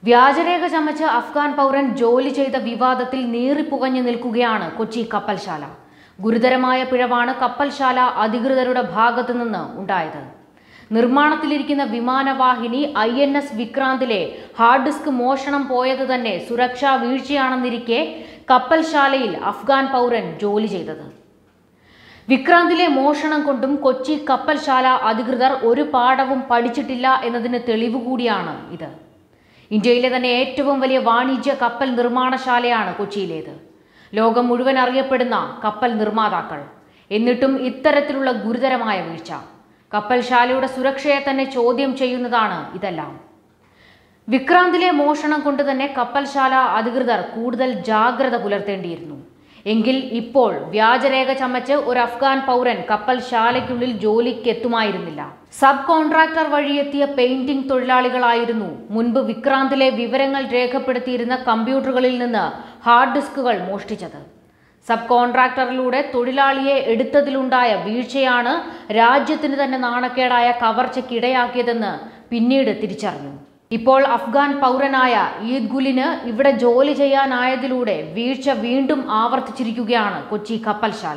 വ്യാജരേഖ ചമച്ച് അഫ്ഗാൻ പൗരൻ ജോലി ചെയ്ത വിവാദത്തിൽ നീറിപ്പുകഞ്ഞു നിൽക്കുകയാണ് കൊച്ചി കപ്പൽശാല. ഗുരുതരമായ പിഴവാണ് കപ്പൽശാല അധികൃതരുടെ ഭാഗത്തു നിന്ന് ഉണ്ടായത്. നിർമ്മാണത്തിലിരിക്കുന്ന വിമാനവാഹിനി INS വിക്രാന്തിലെ ഹാർഡ് ഡിസ്ക് മോഷണം പോയത് തന്നെ സുരക്ഷാ വീഴ്ചയാണെന്നിരിക്കെ കപ്പൽശാലയിൽ അഫ്ഗാൻ പൗരൻ ജോലി ചെയ്തത്. വിക്രാന്തിലെ മോഷണം കൊണ്ടും കൊച്ചി കപ്പൽശാല അധികൃതർ ഒരു പാഠവും പഠിച്ചിട്ടില്ല എന്നതിന് തെളിവുകൂടിയാണ് ഇത്. ഇന്ത്യയിലെ തന്നെ ഏറ്റവും വലിയ വാണിജ്യ കപ്പൽ നിർമ്മാണശാലയാണ് കൊച്ചിയിലേത്. ലോകം മുഴുവൻ അറിയപ്പെടുന്ന കപ്പൽ നിർമ്മാതാക്കൾ. എന്നിട്ടും ഇത്തരത്തിലുള്ള ഗുരുതരമായ വീഴ്ച. കപ്പൽശാലയുടെ സുരക്ഷയെ തന്നെ ചോദ്യം ചെയ്യുന്നതാണ് ഇതെല്ലാം. വിക്രാന്തിലെ മോഷണം കൊണ്ട് തന്നെ കപ്പൽശാല അധികൃതർ കൂടുതൽ ജാഗ്രത പുലർത്തേണ്ടിയിരുന്നു. എങ്കിൽ ഇപ്പോൾ വ്യാജരേഖ ചമച്ച് ഒരു അഫ്ഗാൻ പൗരൻ കപ്പൽശാലയ്ക്കുള്ളിൽ ജോലിക്കെത്തുമായിരുന്നില്ല. സബ് കോൺട്രാക്ടർ വഴിയെത്തിയ പെയിന്റിംഗ് തൊഴിലാളികളായിരുന്നു മുൻപ് വിക്രാന്തിലെ വിവരങ്ങൾ രേഖപ്പെടുത്തിയിരുന്ന കമ്പ്യൂട്ടറുകളിൽ നിന്ന് ഹാർഡ് ഡിസ്കുകൾ മോഷ്ടിച്ചത്. സബ് കോൺട്രാക്ടറിലൂടെ തൊഴിലാളിയെ എടുത്തതിലുണ്ടായ വീഴ്ചയാണ് രാജ്യത്തിന് തന്നെ നാണക്കേടായ കവർച്ചയ്ക്കിടയാക്കിയതെന്ന് പിന്നീട് തിരിച്ചറിഞ്ഞു. ഇപ്പോൾ അഫ്ഗാൻ പൗരനായ ഈദ് ഗുലിന് ഇവിടെ ജോലി ചെയ്യാനായതിലൂടെ വീഴ്ച വീണ്ടും ആവർത്തിച്ചിരിക്കുകയാണ് കൊച്ചി കപ്പൽശാല.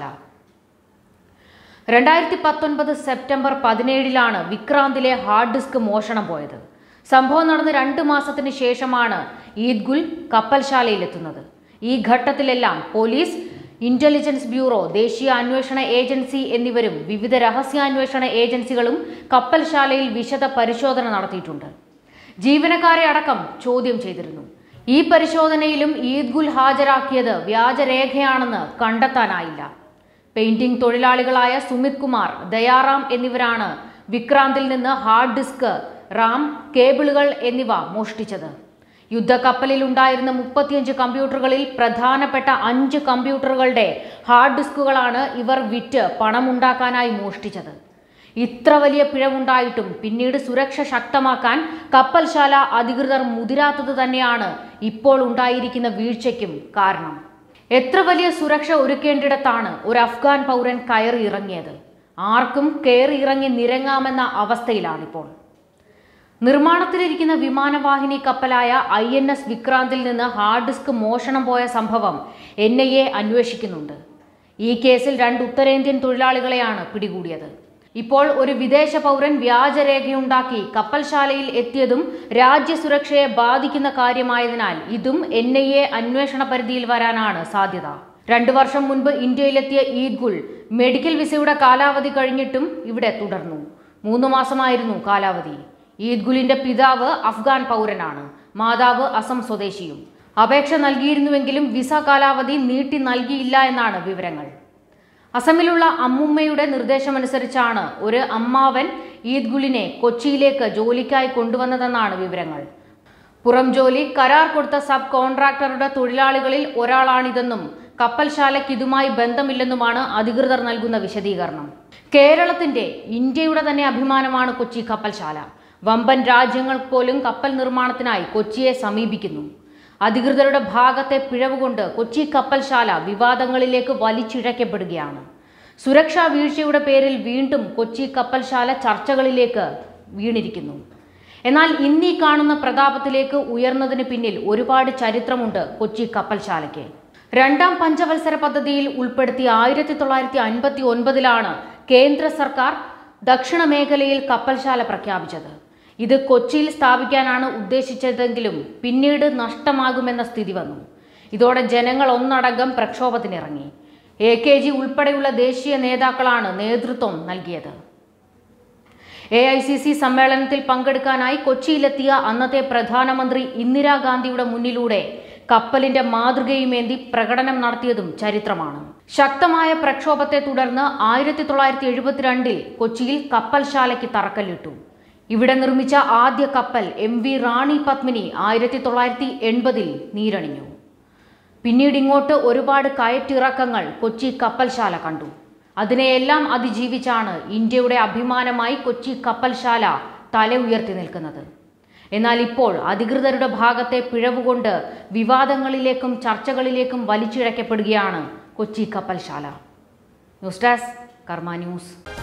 2019 സെപ്റ്റംബർ 17 വിക്രാന്തിലെ ഹാർഡ് ഡിസ്ക് മോഷണം പോയത്. സംഭവം നടന്ന് 2 മാസത്തിന് ശേഷമാണ് ഈദ് ഗുൽ കപ്പൽശാലയിലെത്തുന്നത്. ഈ ഘട്ടത്തിലെല്ലാം പോലീസ്, ഇന്റലിജൻസ് ബ്യൂറോ, ദേശീയ അന്വേഷണ ഏജൻസി എന്നിവരും വിവിധ രഹസ്യാന്വേഷണ ഏജൻസികളും കപ്പൽശാലയിൽ വിശദ പരിശോധന നടത്തിയിട്ടുണ്ട്. ജീവനക്കാരെ അടക്കം ചോദ്യം ചെയ്തിരുന്നു. ഈ പരിശോധനയിലും ഈദ് ഗുൽ ഹാജരാക്കിയത് വ്യാജരേഖയാണെന്ന് കണ്ടെത്താനായില്ല. പെയിന്റിംഗ് തൊഴിലാളികളായ സുമിത് കുമാർ, ദയാറാം എന്നിവരാണ് വിക്രാന്തിൽ നിന്ന് ഹാർഡ് ഡിസ്ക്, റാം, കേബിളുകൾ എന്നിവ മോഷ്ടിച്ചത്. യുദ്ധക്കപ്പലിൽ ഉണ്ടായിരുന്ന 35 കമ്പ്യൂട്ടറുകളിൽ പ്രധാനപ്പെട്ട 5 കമ്പ്യൂട്ടറുകളുടെ ഹാർഡ് ഡിസ്കുകളാണ് ഇവർ വിറ്റ് പണമുണ്ടാക്കാനായി മോഷ്ടിച്ചത്. ഇത്ര വലിയ പിഴവുണ്ടായിട്ടും പിന്നീട് സുരക്ഷ ശക്തമാക്കാൻ കപ്പൽശാല അധികൃതർ മുതിരാത്തത് തന്നെയാണ് ഇപ്പോൾ ഉണ്ടായിരിക്കുന്ന വീഴ്ചയ്ക്കും കാരണം. എത്ര വലിയ സുരക്ഷ ഒരുക്കേണ്ടിടത്താണ് ഒരു അഫ്ഗാൻ പൗരൻ കയറി ഇറങ്ങിയത്? ആർക്കും കയറി ഇറങ്ങി നിരങ്ങാമെന്ന അവസ്ഥയിലാണിപ്പോൾ. നിർമ്മാണത്തിലിരിക്കുന്ന വിമാനവാഹിനി കപ്പലായ INS വിക്രാന്തിൽ നിന്ന് ഹാർഡ് ഡിസ്ക് മോഷണം പോയ സംഭവം NIA അന്വേഷിക്കുന്നുണ്ട്. ഈ കേസിൽ 2 ഉത്തരേന്ത്യൻ തൊഴിലാളികളെയാണ് പിടികൂടിയത്. ഇപ്പോൾ ഒരു വിദേശ പൗരൻ വ്യാജരേഖയുണ്ടാക്കി കപ്പൽശാലയിൽ എത്തിയതും രാജ്യസുരക്ഷയെ ബാധിക്കുന്ന കാര്യമായതിനാൽ ഇതും NIA അന്വേഷണ പരിധിയിൽ വരാനാണ് സാധ്യത. 2 വർഷം മുൻപ് ഇന്ത്യയിലെത്തിയ ഈദ് ഗുൽ മെഡിക്കൽ വിസയുടെ കാലാവധി കഴിഞ്ഞിട്ടും ഇവിടെ തുടർന്നു. 3 മാസമായിരുന്നു കാലാവധി. ഈദ് ഗുലിന്റെ പിതാവ് അഫ്ഗാൻ പൗരനാണ്, മാതാവ് അസം സ്വദേശിയും. അപേക്ഷ നൽകിയിരുന്നുവെങ്കിലും വിസ കാലാവധി നീട്ടി നൽകിയില്ല എന്നാണ് വിവരങ്ങൾ. അസമിലുള്ള അമ്മുമ്മയുടെ നിർദ്ദേശമനുസരിച്ചാണ് ഒരു അമ്മാവൻ ഈദ് ഗുലിനെ കൊച്ചിയിലേക്ക് ജോലിക്കായി കൊണ്ടുവന്നതെന്നാണ് വിവരങ്ങൾ. പുറം ജോലി കരാർ കൊടുത്ത സബ് കോൺട്രാക്ടറുടെ തൊഴിലാളികളിൽ ഒരാളാണിതെന്നും കപ്പൽശാലയ്ക്ക് ഇതുമായി ബന്ധമില്ലെന്നുമാണ് അധികൃതർ നൽകുന്ന വിശദീകരണം. കേരളത്തിന്റെ, ഇന്ത്യയുടെ തന്നെ അഭിമാനമാണ് കൊച്ചി കപ്പൽശാല. വമ്പൻ രാജ്യങ്ങൾ പോലും കപ്പൽ നിർമ്മാണത്തിനായി കൊച്ചിയെ സമീപിക്കുന്നു. അധികൃതരുടെ ഭാഗത്തെ പിഴവുകൊണ്ട് കൊച്ചി കപ്പൽശാല വിവാദങ്ങളിലേക്ക് വലിച്ചിഴക്കപ്പെടുകയാണ്. സുരക്ഷാ വീഴ്ചയുടെ പേരിൽ വീണ്ടും കൊച്ചി കപ്പൽശാല ചർച്ചകളിലേക്ക് വീണിരിക്കുന്നു. എന്നാൽ ഇന്നീ കാണുന്ന പ്രതാപത്തിലേക്ക് ഉയർന്നതിന് പിന്നിൽ ഒരുപാട് ചരിത്രമുണ്ട് കൊച്ചി കപ്പൽശാലയ്ക്ക്. 2ാം പഞ്ചവത്സര പദ്ധതിയിൽ ഉൾപ്പെടുത്തി 1959 കേന്ദ്ര സർക്കാർ ദക്ഷിണ മേഖലയിൽ കപ്പൽശാല പ്രഖ്യാപിച്ചത്. ഇത് കൊച്ചിയിൽ സ്ഥാപിക്കാനാണ് ഉദ്ദേശിച്ചതെങ്കിലും പിന്നീട് നഷ്ടമാകുമെന്ന സ്ഥിതി വന്നു. ഇതോടെ ജനങ്ങൾ ഒന്നടങ്കം പ്രക്ഷോഭത്തിനിറങ്ങി. AKG ഉൾപ്പെടെയുള്ള ദേശീയ നേതാക്കളാണ് നേതൃത്വം നൽകിയത്. AICC സമ്മേളനത്തിൽ പങ്കെടുക്കാനായി കൊച്ചിയിലെത്തിയ അന്നത്തെ പ്രധാനമന്ത്രി ഇന്ദിരാഗാന്ധിയുടെ മുന്നിലൂടെ കപ്പലിന്റെ മാതൃകയുമേന്തി പ്രകടനം നടത്തിയതും ചരിത്രമാണ്. ശക്തമായ പ്രക്ഷോഭത്തെ തുടർന്ന് 1972 കൊച്ചിയിൽ കപ്പൽശാലയ്ക്ക് തറക്കല്ലിട്ടു. ഇവിടെ നിർമ്മിച്ച ആദ്യ കപ്പൽ MV റാണി പത്മിനി 1980 നീരണിഞ്ഞു. പിന്നീട് ഇങ്ങോട്ട് ഒരുപാട് കയറ്റിറക്കങ്ങൾ കൊച്ചി കപ്പൽശാല കണ്ടു. അതിനെയെല്ലാം അതിജീവിച്ചാണ് ഇന്ത്യയുടെ അഭിമാനമായി കൊച്ചി കപ്പൽശാല തല ഉയർത്തി നിൽക്കുന്നത്. എന്നാൽ ഇപ്പോൾ അധികൃതരുടെ ഭാഗത്തെ പിഴവുകൊണ്ട് വിവാദങ്ങളിലേക്കും ചർച്ചകളിലേക്കും വലിച്ചിഴക്കപ്പെടുകയാണ് കൊച്ചി കപ്പൽശാല. News desk, Karma news.